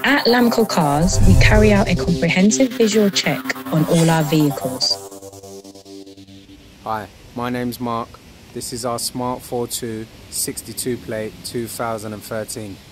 At Lamco Cars, we carry out a comprehensive visual check on all our vehicles. Hi, my name's Mark. This is our Smart 42 62 plate 2013.